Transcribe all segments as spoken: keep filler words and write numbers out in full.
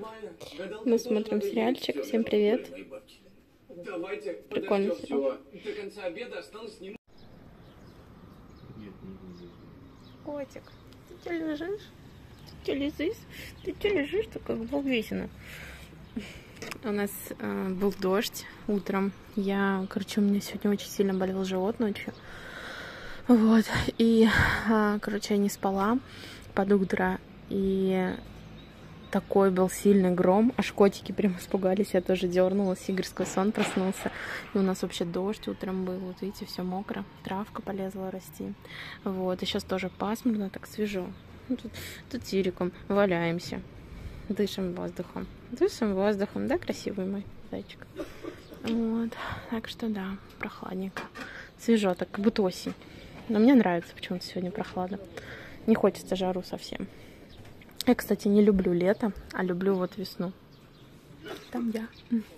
Мы смотрим сериальчик. Всем привет. Прикольный сериал. Котик, ты что лежишь? Ты что лежишь? Ты что лежишь? Ты как волвесина. У нас э, был дождь утром. Я, короче, у меня сегодня очень сильно болел живот ночью. Вот. И, э, короче, я не спала под утро. И такой был сильный гром. Аж котики прям испугались. Я тоже дернулась. Игорь сквозь сон проснулся. И у нас вообще дождь утром был. Вот видите, все мокро. Травка полезла расти. Вот. И сейчас тоже пасмурно, так свежо. Тут, тут Сириком валяемся. Дышим воздухом. Дышим воздухом, да, красивый мой зайчик? Вот. Так что да, прохладненько. Свежо, так как будто осень. Но мне нравится почему-то сегодня прохлада. Не хочется жару совсем. Я, кстати, не люблю лето, а люблю вот весну. Там я.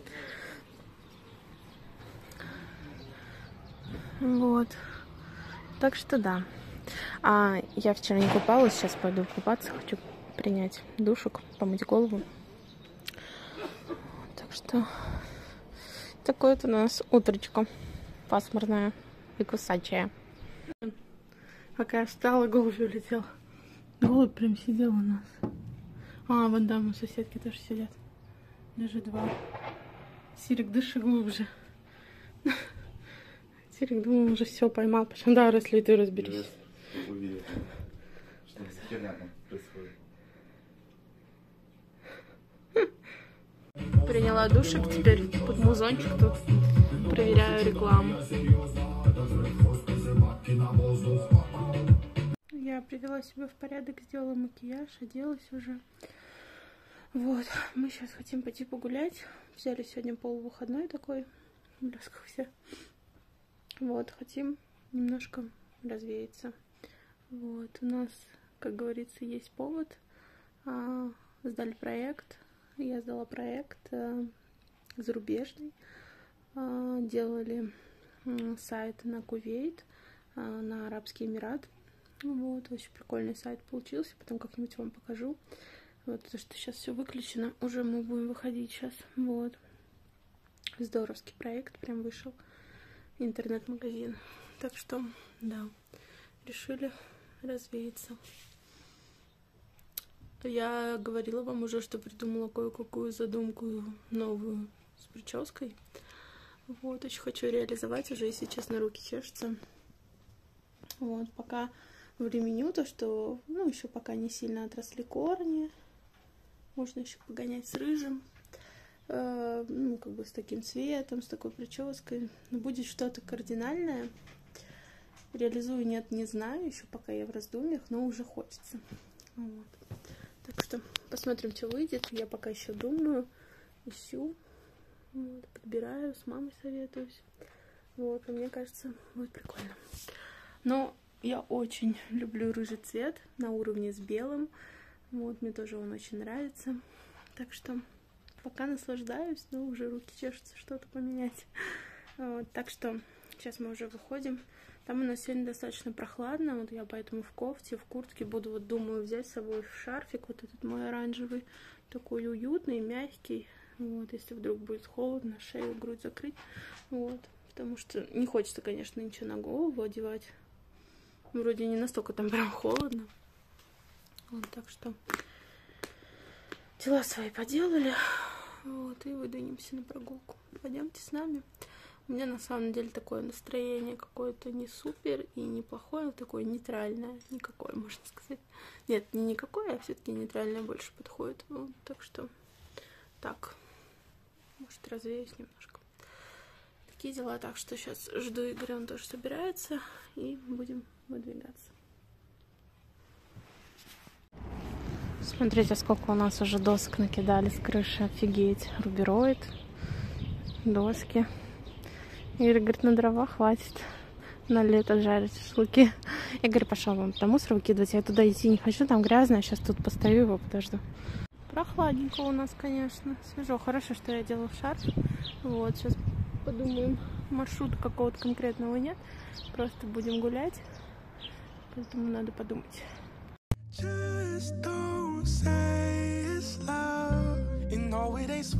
Вот. Так что да. А я вчера не купалась, сейчас пойду купаться, хочу принять душик, помыть голову. Так что такое вот у нас утречко пасмурное и кусачее. Пока я встала, голубь улетел. Голубь прям сидел у нас. А, вон там у соседки тоже сидят. Даже два. Сирик, дыши глубже. Сирик, думаю, уже все поймал. Почему да, если и ты разберись. Что за херня там происходит? Приняла душик, теперь под музончик тут проверяю рекламу. Я привела себя в порядок, сделала макияж, оделась уже. Вот, мы сейчас хотим пойти погулять. Взяли сегодня полувыходной такой, в блесках все. Вот, хотим немножко развеяться. Вот, у нас, как говорится, есть повод. А, сдали проект. Я сдала проект а, зарубежный. А, делали а, сайт на Кувейт, а, на Арабский Эмират. Вот, очень прикольный сайт получился. Потом как-нибудь вам покажу. Вот, потому что сейчас все выключено. Уже мы будем выходить сейчас. Вот. Здоровский проект прям вышел. Интернет-магазин. Так что, да, решили развеяться. Я говорила вам уже, что придумала кое-какую задумку новую с прической. Вот, очень хочу реализовать уже, если честно, руки чешутся. Вот, пока времени то, что, ну, еще пока не сильно отросли корни. Можно еще погонять с рыжим. Э, ну, как бы с таким цветом, с такой прической. Но будет что-то кардинальное. Реализую, нет, не знаю, еще пока я в раздумьях, но уже хочется. Вот. Так что посмотрим, что выйдет. Я пока еще думаю, ищу, вот, подбираю, с мамой советуюсь. Вот, и мне кажется, будет прикольно. Но я очень люблю рыжий цвет на уровне с белым. Вот, мне тоже он очень нравится. Так что пока наслаждаюсь, но уже руки чешутся что-то поменять. Вот, так что сейчас мы уже выходим. Там у нас сегодня достаточно прохладно, вот я поэтому в кофте, в куртке буду, вот думаю, взять с собой шарфик, вот этот мой оранжевый, такой уютный, мягкий, вот, если вдруг будет холодно, шею, грудь закрыть, вот, потому что не хочется, конечно, ничего на голову одевать, вроде не настолько там прям холодно, вот, так что дела свои поделали, вот, и выдвинемся на прогулку, пойдемте с нами. У меня на самом деле такое настроение какое-то не супер и не плохое, а такое нейтральное, никакое, можно сказать. Нет, не никакое, а все-таки нейтральное больше подходит. Вот, так что так, может, развеюсь немножко. Такие дела, так что сейчас жду Игоря, он тоже собирается, и будем выдвигаться. Смотрите, сколько у нас уже досок накидали с крыши, офигеть. Рубероид, доски. Игорь говорит, на дрова хватит на лето жарить шашлыки. Игорь пошел вон туда мусор выкидывать. Я туда идти не хочу, там грязно. Я сейчас тут постою, его подожду. Прохладненько у нас, конечно. Свежо. Хорошо, что я делала шарф. Вот, сейчас подумаем. Маршрута какого-то конкретного нет. Просто будем гулять. Поэтому надо подумать. Just don't say it's love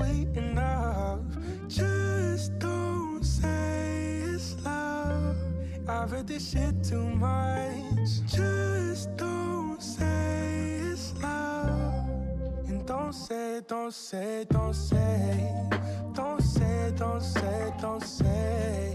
sweet enough. Just don't say it's love. I've heard this shit too much. Just don't say it's love. And don't say, don't say, don't say. Don't say, don't say, don't say.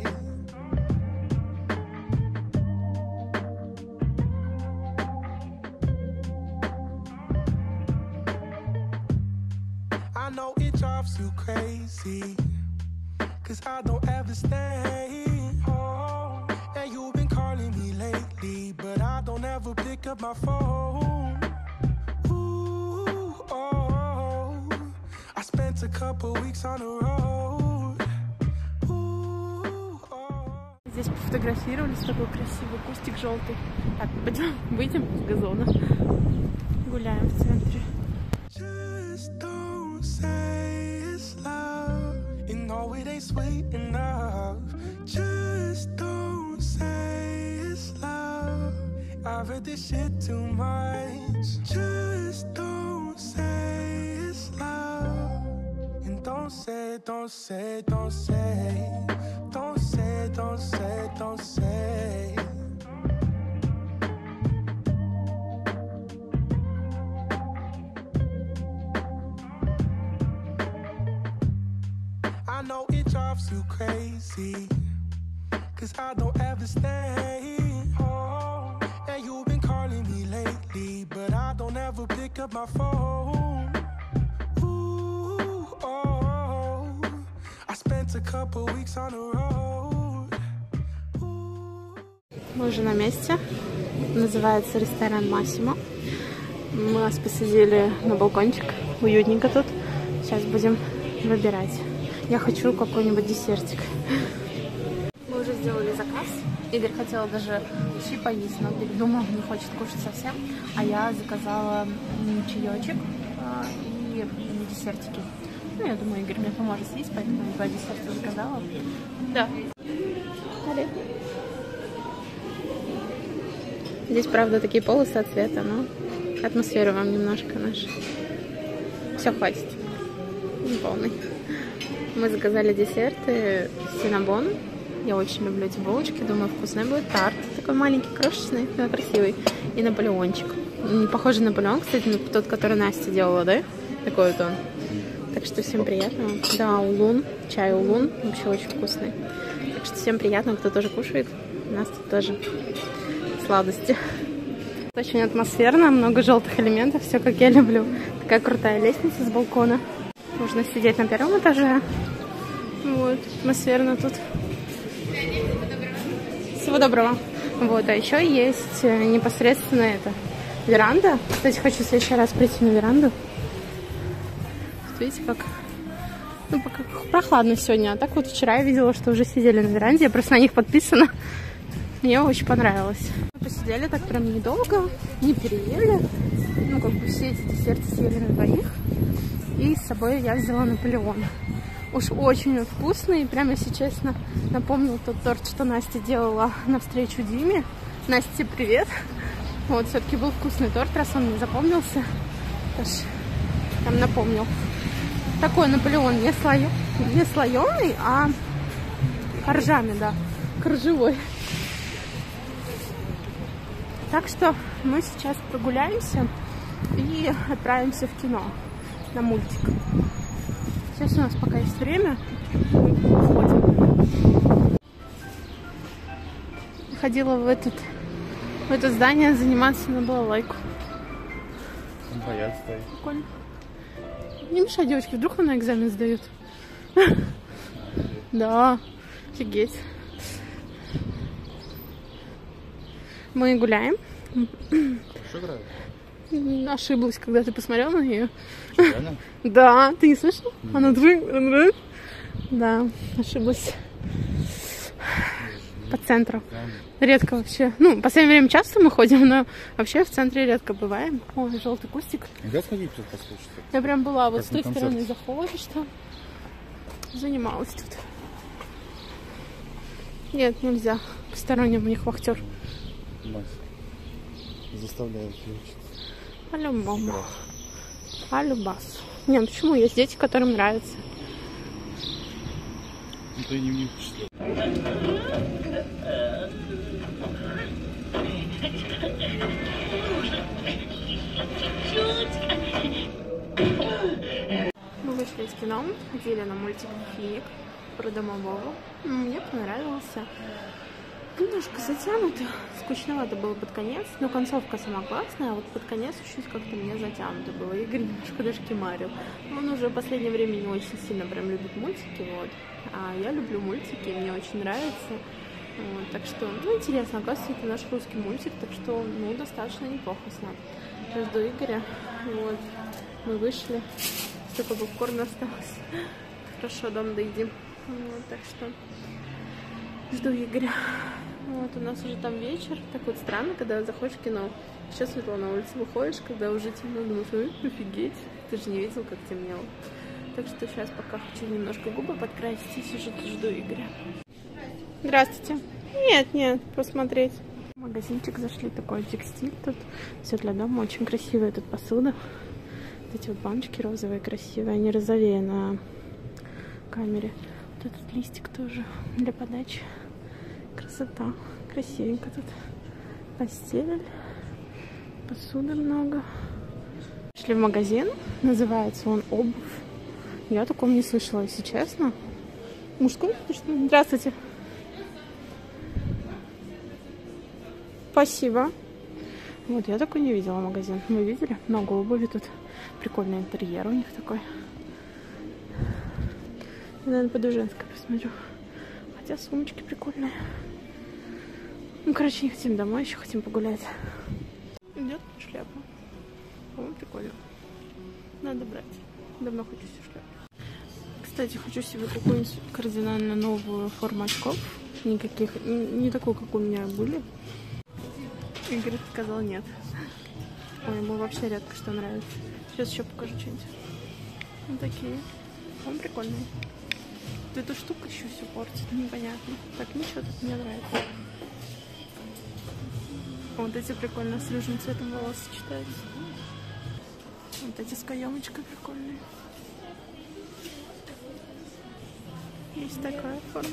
I know it drives you crazy, cause I don't ever stay home. And you've been calling me lately, but I don't ever pick up my phone. Ooh, oh, I spent a couple weeks on the road. Ooh, oh. Здесь пофотографировались, такой красивый кустик желтый. Так, пойдем, выйдем с газона. Гуляем в центре. Just don't say it's love. You know it ain't sweet enough. Just don't say it's love. I've heard this shit too much. Just don't say it's love. And don't say, don't say, don't say. Don't say, don't say, don't say. I know it drives you crazy, cause I don't ever stay home. And you've been calling me lately, but I don't ever pick up my phone. Ooh, oh, I spent a couple weeks on the road. Ooh. Мы уже на месте. Называется ресторан Массимо. Мы вас посадили на балкончик. Уютненько тут. Сейчас будем выбирать. Я хочу какой-нибудь десертик. Мы уже сделали заказ. Игорь хотел даже щи поесть, но передумал, не хочет кушать совсем. А я заказала чаечек и десертики. Ну, я думаю, Игорь мне поможет съесть, поэтому я два десерта заказала. Да. Здесь, правда, такие полосы от цвета, но атмосферу вам немножко наша. Все, хватит. Полный. Мы заказали десерты, синнабон. Я очень люблю эти булочки, думаю, вкусный будет. Тарт такой маленький, крошечный, но красивый. И наполеончик. Не похожий на Наполеон, кстати, на тот, который Настя делала, да? Такой вот он. Так что всем приятного. Да, улун, чай улун, вообще очень вкусный. Так что всем приятного, кто тоже кушает. У нас тут тоже сладости. Очень атмосферно, много желтых элементов, все как я люблю. Такая крутая лестница с балкона. Можно сидеть на первом этаже. Вот, атмосферно тут. Всего доброго. Вот, а еще есть непосредственно это веранда. Кстати, хочу в следующий раз прийти на веранду. Видите, как, ну, пока прохладно сегодня. А так вот вчера я видела, что уже сидели на веранде. Я просто на них подписана. Мне очень понравилось. Мы посидели так прям недолго, не переели. Ну, как бы все эти десерты съели на двоих. И с собой я взяла Наполеон. Уж очень он вкусный. Прям, если честно, напомнил тот торт, что Настя делала навстречу Диме. Насте, привет. Вот, все-таки был вкусный торт, раз он мне запомнился. Аж прям напомнил. Такой Наполеон не, слоё... не слоеный, а коржами, да. Коржевой. Так что мы сейчас прогуляемся и отправимся в кино на мультик. Сейчас у нас пока есть время. Ходим. Ходила в, этот, в это здание заниматься на балалайку. Боятся стоит. Прикольно. Не мешай девочке, вдруг она экзамен сдает. Да, офигеть. Мы гуляем. Хорошо играет? Ошиблась, когда ты посмотрел на нее. Реально? Да, ты не слышал? Она дрыг. Да, ошиблась. По центру. Редко вообще. Ну, в последнее время часто мы ходим, но вообще в центре редко бываем. Ой, желтый кустик. Нельзя сходить тут послушать? Я прям была вот как с той концерт. стороны заходишь там. Занималась тут. Нет, нельзя. Посторонним у них вахтер. Мать. Заставляют ее учиться. По-любому. По-любасу. Не, ну почему? Есть дети, которым нравится. Ну ты не в них что? Мы вышли из кино, ходили на мультик «Финик» про домового. Мне понравился. Немножко затянуто, скучновато было под конец, но концовка сама классная, а вот под конец чуть как-то мне затянуто было. Игорь немножко даже кемарил. Он уже в последнее время не очень сильно прям любит мультики, вот. А я люблю мультики, мне очень нравится. Вот, так что, ну, интересно, оказывается, это наш русский мультик, так что, ну, достаточно неплохо снят. Сейчас жду Игоря, вот, мы вышли, столько попкорна осталось. Хорошо, дом доедим. Вот, так что жду Игоря. Вот, у нас уже там вечер. Так вот странно, когда заходишь в кино. Сейчас светло на улице, выходишь, когда уже темно, думаешь, ой, офигеть, ты же не видел, как темнело. Так что сейчас пока хочу немножко губы подкрасить и сижу, жду Игоря. Здравствуйте. Нет, нет, посмотреть. В магазинчик зашли, такой текстиль тут. Все для дома, очень красивая тут посуда. Вот эти вот баночки розовые, красивые, они розовее на камере. Вот этот листик тоже для подачи. Красота. Красивенько тут. Постель. Посуды много. Шли в магазин. Называется он «Обувь». Я о таком не слышала, если честно. Мужской? Здравствуйте. Спасибо. Вот, я такой не видела магазин. Вы видели? Много обуви тут. Прикольный интерьер у них такой. Я, наверное, пойду женской посмотрю. Хотя сумочки прикольные. Ну, короче, не хотим домой, еще хотим погулять. Идет шляпа. По-моему, прикольно. Надо брать. Давно хочу себе шляпу. Кстати, хочу себе какую-нибудь кардинально новую форму очков. Никаких, не такую, как у меня были. Игорь сказал нет. Ой, ему вообще редко что нравится. Сейчас еще покажу что-нибудь. Вот такие. Он прикольный. Вот эта штука еще все портит. Непонятно. Так, ничего тут мне нравится. Вот эти прикольно с рыжим цветом волос сочетаются. Вот эти с каемочкой прикольные. Есть такая форма.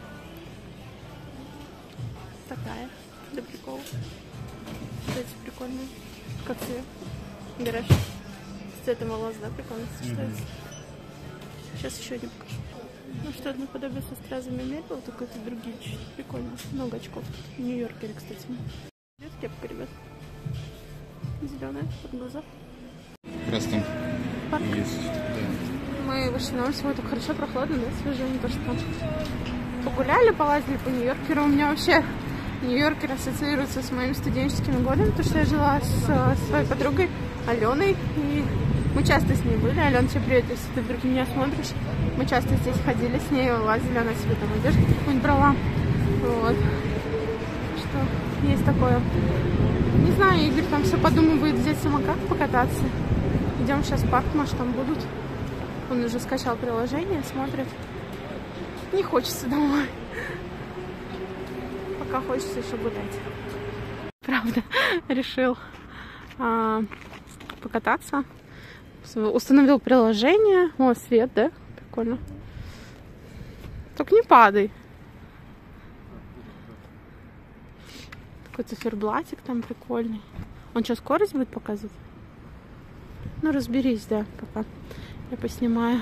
Такая. Для прикола. Вот эти прикольные. Как цвет. Берешь. С цветом волос, да, прикольно сочетается. Mm-hmm. Сейчас еще один покажу. Ну что, это наподобие со стразами Мебел, только это другие чуть-чуть. Прикольно. Много очков. В Нью-Йоркере, кстати. Идет кепка, ребят. Зеленая, под глаза. Как раз там парк есть. Да. Мы вышли на улицу, так хорошо, прохладно, да, свежо, не то что там. Погуляли, полазили по Нью-Йоркеру. У меня вообще Нью-Йоркер ассоциируется с моими студенческими годами, потому что я жила с, с своей подругой Аленой, и мы часто с ней были. Алена, тебе привет, если ты вдруг меня смотришь. Мы часто здесь ходили с ней, лазили, она себе там одежду какую-нибудь брала. Вот. Что есть такое. Не знаю, Игорь там все подумывает взять самокат, покататься. Идем сейчас в парк, может там будут. Он уже скачал приложение, смотрит. Не хочется домой. Пока хочется еще гулять. Правда, решил а, покататься. Установил приложение. О, свет, да? Прикольно. Только не падай. Такой циферблатик там прикольный. Он что, скорость будет показывать? Ну, разберись, да, пока. Я поснимаю.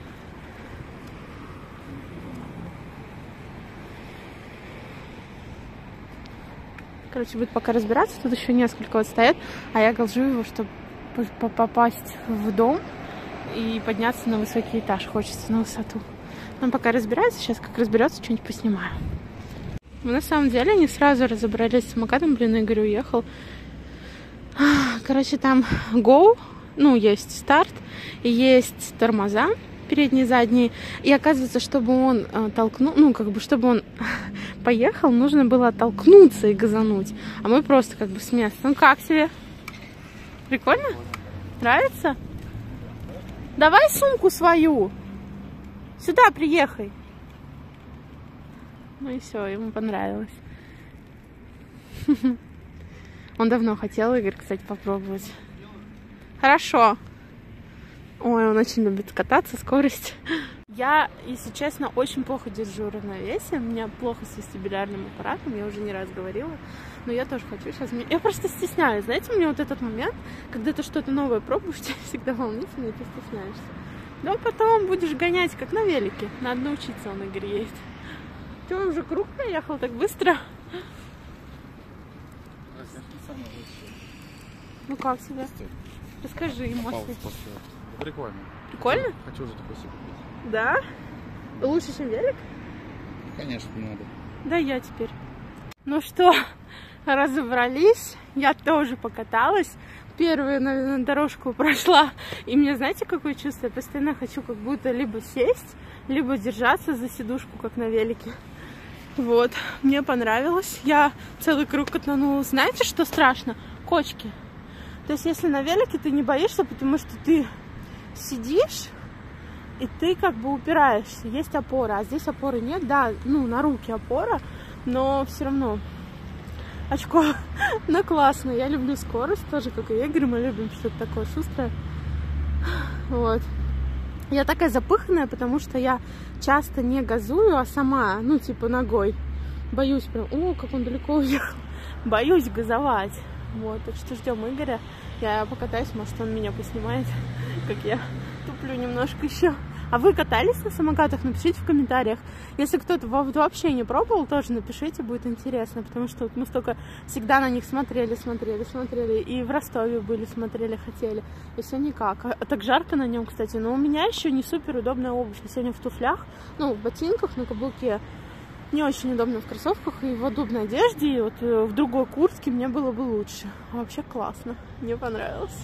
Короче, будет пока разбираться. Тут еще несколько вот стоят. А я голжу его, чтобы попасть в дом и подняться на высокий этаж. Хочется на высоту. Он пока разбирается. Сейчас как разберется, что-нибудь поснимаю. Мы на самом деле не сразу разобрались с самокатом. Блин, Игорь уехал. Короче, там Go. Ну, есть старт. И есть тормоза. Передние, задние. И оказывается, чтобы он э, толкнул, ну, как бы, чтобы он поехал, нужно было оттолкнуться и газануть. А мы просто как бы с места. Ну, как тебе? Прикольно? Нравится? Давай сумку свою. Сюда приехай. Ну и все, ему понравилось. Он давно хотел, Игорь, кстати, попробовать. Хорошо. Ой, он очень любит кататься, скорость. Я, если честно, очень плохо держу равновесие. У меня плохо с вестибулярным аппаратом, я уже не раз говорила. Но я тоже хочу сейчас... Я просто стесняюсь. Знаете, у меня вот этот момент, когда ты что-то новое пробуешь, тебе всегда волнительно, и ты стесняешься. Но потом будешь гонять, как на велике. Надо научиться, он греет. Ты уже круг проехал так быстро? Ну как тебе? Расскажи эмоции. Прикольно. Прикольно? Хочу уже такой себе купить. Да? Лучше, чем велик? Конечно, не надо. Да, я теперь. Ну что, разобрались. Я тоже покаталась. Первую, наверное, дорожку прошла. И мне, знаете, какое чувство? Я постоянно хочу как будто либо сесть, либо держаться за сидушку, как на велике. Вот. Мне понравилось. Я целый круг катанула. Знаете, что страшно? Кочки. То есть, если на велике ты не боишься, потому что ты сидишь, и ты как бы упираешься. Есть опора, а здесь опоры нет. Да, ну, на руки опора, но все равно очко. Но классно. Я люблю скорость тоже, как и Игорь. Мы любим что-то такое шустрое. Вот. Я такая запыханная, потому что я часто не газую, а сама, ну, типа, ногой. Боюсь прям, о, как он далеко уехал. Боюсь газовать. Вот, так что ждем Игоря. Я покатаюсь, может, он меня поснимает, как я туплю немножко еще. А вы катались на самокатах? Напишите в комментариях. Если кто-то вообще не пробовал, тоже напишите, будет интересно. Потому что вот мы столько всегда на них смотрели, смотрели, смотрели. И в Ростове были, смотрели, хотели. И все никак. А так жарко на нем, кстати. Но у меня еще не супер удобная обувь. Я сегодня в туфлях, ну, в ботинках, на каблуке. Не очень удобно в кроссовках и в удобной одежде. И вот в другой куртке мне было бы лучше. Вообще классно. Мне понравилось.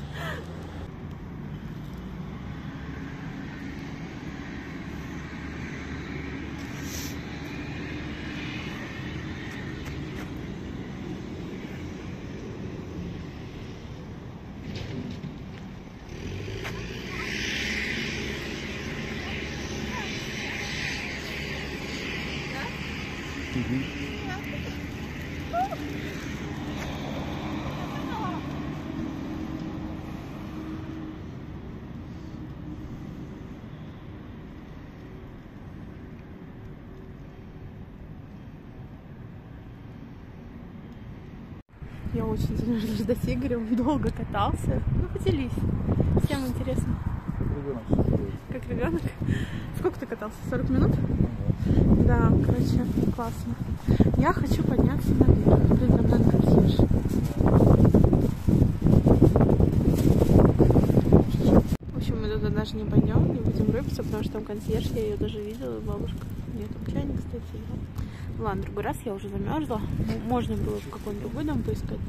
Я очень сильно жду ждать Игоря, он долго катался. Ну, поделись. Всем интересно. Ребенок. Как ребенок? Сколько ты катался? сорок минут? Да, короче, классно. Я хочу подняться наверх. Блин, нам надо консьерж. В общем, мы туда даже не пойдем, не будем рыпаться, потому что там консьерж, я ее даже видела, бабушка. Нет, там чайник, кстати, да. Ладно, другой раз я уже замерзла. Можно было в какой-нибудь другой дом поискать.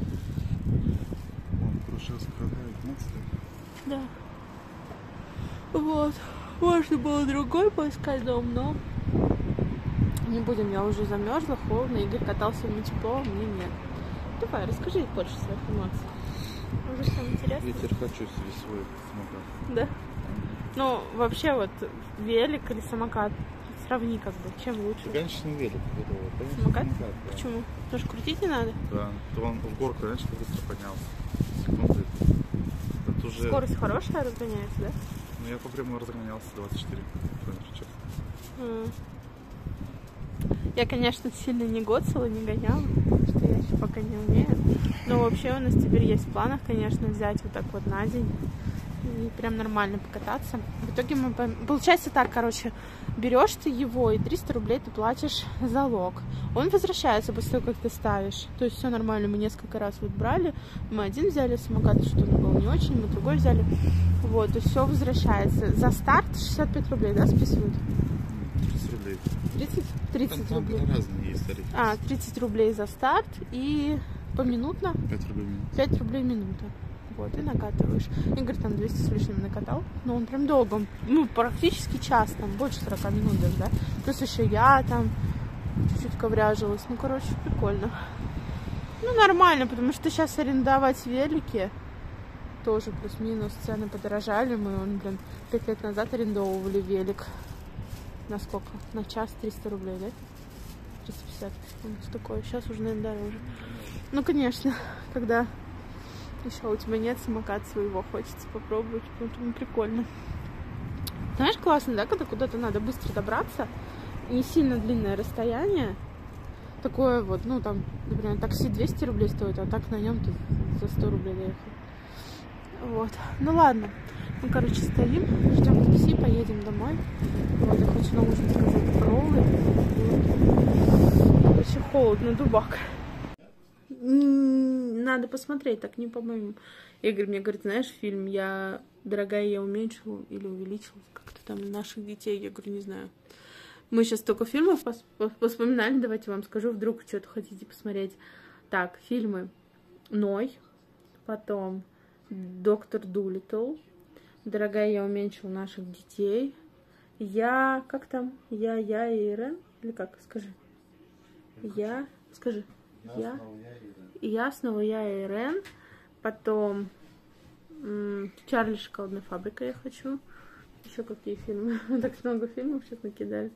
Да. Вот. Можно было другой поискать дом, но не будем. Я уже замерзла, холодно. Игорь катался, ему тепло, мне нет. Давай, расскажи больше своих эмоций. Уже всем интересно. Ветер хочу себе свой самокат. Да? Ну, вообще вот велик или самокат? Сравни как бы, чем лучше? Да, конечно, велик. Конечно, самокат? самокат, да. Почему? Потому что крутить не надо? Да, то он в горку, знаешь, быстро поднялся. Секунды. Это уже... Скорость хорошая разгоняется, да? Ну, я по-прямому разгонялся двадцать четыре километра в час. Mm. Я, конечно, сильно не гоцала, не гоняла, потому что я еще пока не умею. Но вообще у нас теперь есть в планах, конечно, взять вот так вот на день и прям нормально покататься. В итоге мы... Получается так, короче, берешь ты его, и триста рублей ты платишь залог. Он возвращается после того, как ты ставишь. То есть все нормально. Мы несколько раз вот брали. Мы один взяли самокат, что он был не очень, мы другой взяли. Вот, то есть все возвращается. За старт шестьдесят пять рублей, да, списывают? тридцать рублей. тридцать? тридцать там, рублей. Там разные есть тарифы. А, тридцать рублей за старт и поминутно? пять рублей в минуту. пять рублей минута. Вот, и накатываешь. Игорь там двести с лишним накатал. Но он прям долго. Он, ну, практически час, там, больше сорока минут даже, да. Плюс еще я там чуть-чуть ковряжилась. Ну, короче, прикольно. Ну, нормально, потому что сейчас арендовать велики тоже плюс-минус. Цены подорожали. Мы, он, блин, пять лет назад арендовывали велик. На сколько? На час триста рублей, да? триста пятьдесят. Вот такое. Сейчас уже, наверное, дороже. Ну, конечно, когда еще у тебя нет самоката своего, хочется попробовать, поэтому прикольно. Знаешь, классно, да, когда куда-то надо быстро добраться, не сильно длинное расстояние, такое вот, ну там, например, такси двести рублей стоит, а так на нем ты за сто рублей доехал. Вот, ну ладно, мы, короче, стоим, ждем такси, поедем домой. Вот, я хочу на ужин сказать роллы. Короче, холодно, дубак. Надо посмотреть, так не по-моему. Игорь мне говорит, знаешь, фильм «Я, дорогая, я уменьшил или увеличил как-то там наших детей». Я говорю, не знаю. Мы сейчас столько фильмов пос поспоминали, давайте вам скажу, вдруг что-то хотите посмотреть. Так, фильмы «Ной», потом «Доктор Дулиттл», «Дорогая, я уменьшил наших детей», «Я», как там, «Я, я и Ирен», или как, скажи. «Я», скажи. Я, я снова я и Ирен. Потом Чарли шоколадная фабрика я хочу. Еще какие фильмы? Так много фильмов сейчас накидали.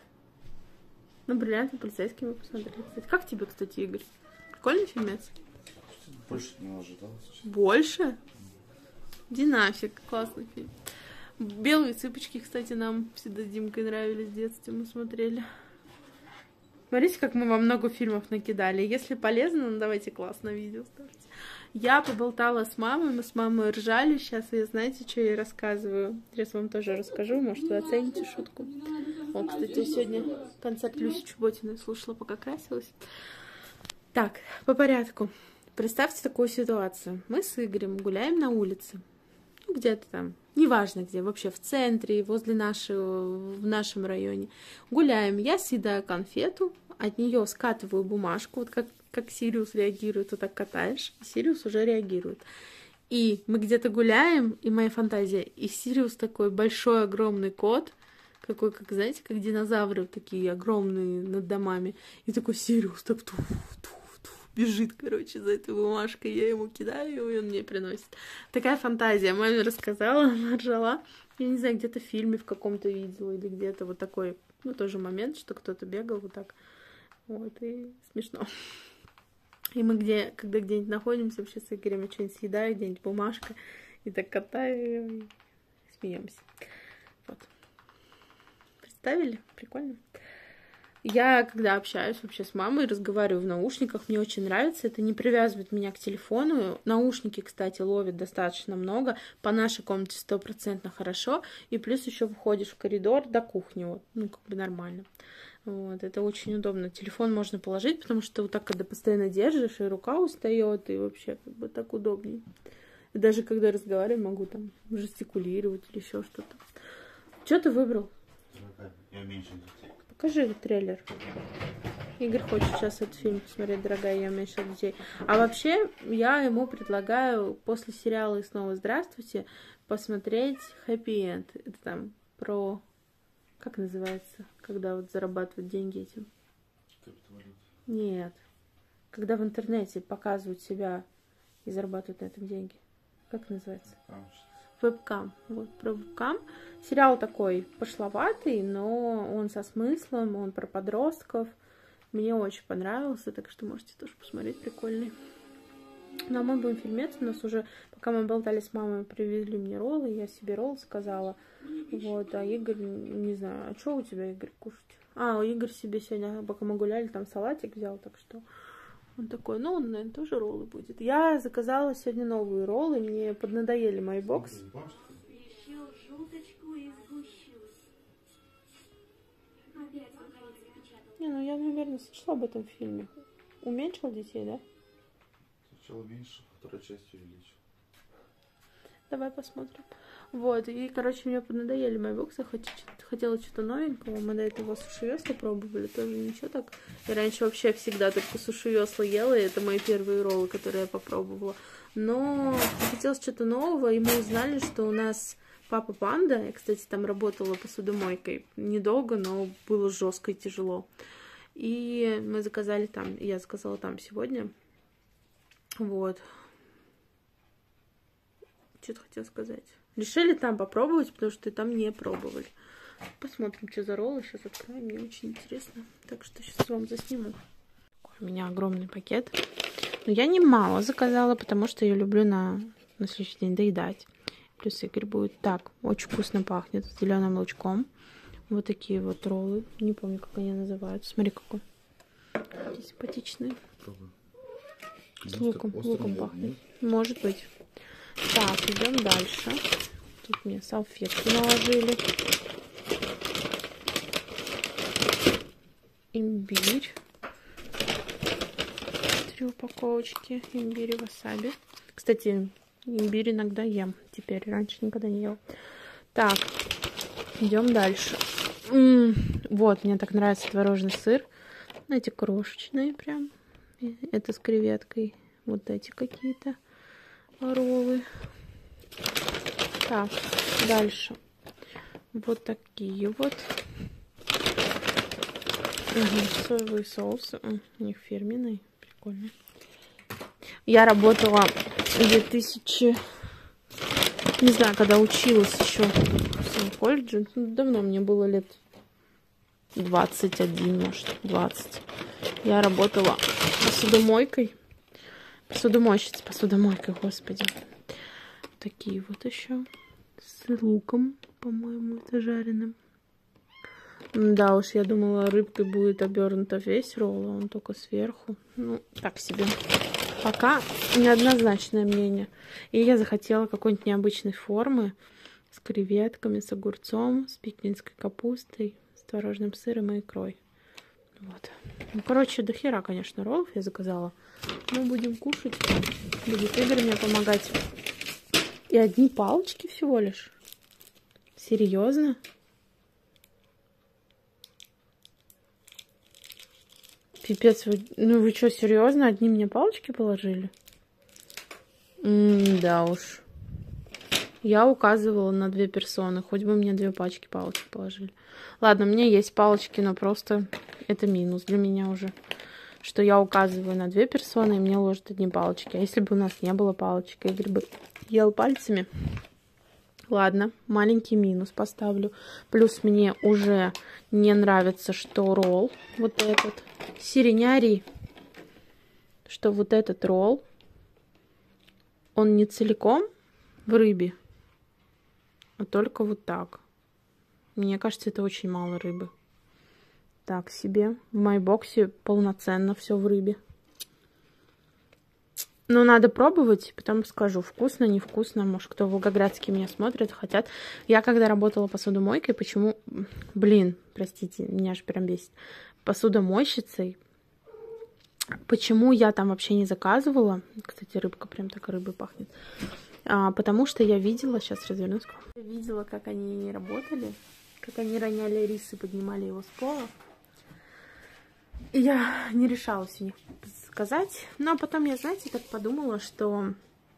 Ну, бриллиантный полицейский мы посмотрели, кстати. Как тебе, кстати, Игорь? Прикольный фильмец? Больше не ожидал. Больше? Иди нафиг, классный фильм. Белые цыпочки, кстати, нам всегда с Димкой нравились в детстве, мы смотрели. Смотрите, как мы вам много фильмов накидали. Если полезно, ну давайте классное видео ставьте. Я поболтала с мамой, мы с мамой ржали. Сейчас я, знаете, что я рассказываю? Сейчас вам тоже расскажу, может, вы оцените шутку. О, кстати, сегодня концерт Люси Чеботиной слушала, пока красилась. Так, по порядку. Представьте такую ситуацию. Мы с Игорем гуляем на улице. Ну, где-то там, неважно где, вообще в центре, возле нашего, в нашем районе. Гуляем, я съедаю конфету, от нее скатываю бумажку, вот как, как Сириус реагирует, вот так катаешь, и Сириус уже реагирует. И мы где-то гуляем, и моя фантазия, и Сириус такой большой, огромный кот, какой, как, знаете, как динозавры такие огромные над домами, и такой Сириус так туф-туф. Бежит, короче, за этой бумажкой, я ему кидаю, и он мне приносит. Такая фантазия. Маме рассказала, она ржала. Я не знаю, где-то в фильме в каком-то видела, или где-то вот такой, ну, тоже момент, что кто-то бегал вот так. Вот, и смешно. И мы где, когда где-нибудь находимся, вообще с Игорем я что-нибудь съедаю, где-нибудь бумажка, и так катаю, и смеемся. Вот. Представили? Прикольно. Я, когда общаюсь вообще с мамой, разговариваю в наушниках, мне очень нравится, это не привязывает меня к телефону. Наушники, кстати, ловят достаточно много, по нашей комнате стопроцентно хорошо, и плюс еще выходишь в коридор до кухни, вот, ну, как бы нормально. Вот, это очень удобно. Телефон можно положить, потому что вот так, когда постоянно держишь, и рука устает, и вообще как бы так удобнее. И даже когда разговариваю, могу там жестикулировать или еще что-то. Что ты выбрал? Я уменьшил детей. Покажи трейлер. Игорь хочет сейчас этот фильм посмотреть, дорогая, я уменьшил детей. А вообще, я ему предлагаю после сериала «И снова здравствуйте» посмотреть «Happy End». Это там про... Как называется? Когда вот зарабатывают деньги этим? Нет. Когда в интернете показывают себя и зарабатывают на этом деньги. Как называется? Вебкам. Вот, про вебкам. Сериал такой пошловатый, но он со смыслом, он про подростков. Мне очень понравился, так что можете тоже посмотреть, прикольный. Ну, а мы будем фильмец. У нас уже, пока мы болтали с мамой, привезли мне роллы, я себе ролл сказала. Вот, а Игорь, не знаю, а что у тебя, Игорь, кушать? А, Игорь себе сегодня, пока мы гуляли, там салатик взял, так что... Он такой, ну, он, наверное, тоже роллы будет. Я заказала сегодня новые роллы, мне поднадоели мои боксы. Не, ну я, наверное, слышала об этом фильме. Уменьшил детей, да? Сначала меньше, второй часть увеличил. Давай посмотрим. Вот, и, короче, мне поднадоели мои боксы, хотела что-то новенького. Мы до этого суши-весла пробовали, тоже ничего так. Я раньше вообще всегда только суши-весла ела, и это мои первые роллы, которые я попробовала. Но хотелось что-то нового, и мы узнали, что у нас папа Панда, я, кстати, там работала посудомойкой недолго, но было жестко и тяжело. И мы заказали там, я заказала там сегодня. Вот. Что-то хотела сказать. Решили там попробовать, потому что там не пробовали. Посмотрим, что за роллы. Сейчас откроем, мне очень интересно. Так что сейчас вам засниму. У меня огромный пакет. Но я немало заказала, потому что я люблю на, на следующий день доедать. плюс Игорь будет. Так, очень вкусно пахнет с зеленым лучком. Вот такие вот роллы. Не помню, как они называются. Смотри, какой. Такие симпатичные. Пробуй. С луком, луком пахнет. Может быть. Так, идем дальше. Тут мне салфетки наложили. Имбирь. Три упаковочки. Имбирь и васаби. Кстати, имбирь иногда ем. Теперь раньше никогда не ел. Так, идем дальше. М-м, вот, мне так нравится творожный сыр. Эти крошечные прям. Это с креветкой. Вот эти какие-то роллы. Так, дальше. Вот такие вот. Угу, соевый соус. У них фирменный. Прикольно. Я работала в две тысячи... Не знаю, когда училась еще в колледже. Давно мне было лет двадцать один, может, двадцать. Я работала посудомойкой. Посудомойщицей, посудомойкой, господи. Такие вот еще. С луком, по-моему, это жареным. Да уж, я думала, рыбкой будет обернута весь ролл, а он только сверху. Ну, так себе. Пока неоднозначное мнение. И я захотела какой-нибудь необычной формы. С креветками, с огурцом, с пекинской капустой, с творожным сыром и икрой. Вот. Ну, короче, до хера, конечно, роллов я заказала. Мы будем кушать. Будет Игорь мне помогать. И одни палочки всего лишь. Серьезно? Пипец, вы, ну вы что, серьезно? Одни мне палочки положили? М да уж. Я указывала на две персоны. Хоть бы мне две пачки палочек положили. Ладно, у меня есть палочки, но просто это минус для меня уже. Что я указываю на две персоны, и мне ложат одни палочки. А если бы у нас не было палочек, Игорь бы ел пальцами. Ладно, маленький минус поставлю. Плюс мне уже не нравится, что ролл, вот этот, сиренярий, что вот этот ролл, он не целиком в рыбе, а только вот так. Мне кажется, это очень мало рыбы. Так себе. В майбоксе полноценно все в рыбе. Ну, надо пробовать, потом скажу, вкусно, невкусно. Может, кто волгоградский меня смотрит, хотят. Я когда работала посудомойкой, почему... Блин, простите, меня аж прям бесит. Посудомойщицей. Почему я там вообще не заказывала? Кстати, рыбка прям так рыбой пахнет. А, потому что я видела... Сейчас развернусь. Я видела, как они работали. Как они роняли рис и поднимали его с пола. И я не решалась у них сказать. Но потом я, знаете, так подумала, что...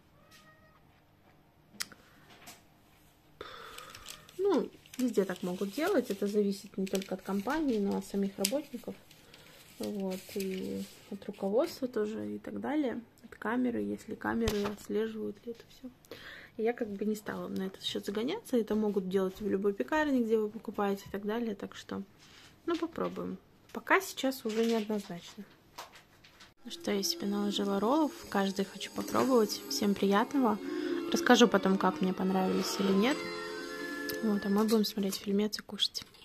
Ну, везде так могут делать. Это зависит не только от компании, но и от самих работников. Вот. И от руководства тоже и так далее. От камеры, если камеры отслеживают ли это все. И я как бы не стала на этот счет загоняться. Это могут делать в любой пекарне, где вы покупаете и так далее. Так что, ну, попробуем. Пока сейчас уже неоднозначно. Ну что, я себе наложила роллов. Каждый хочу попробовать. Всем приятного. Расскажу потом, как мне понравились или нет. Вот, а мы будем смотреть фильмец и кушать.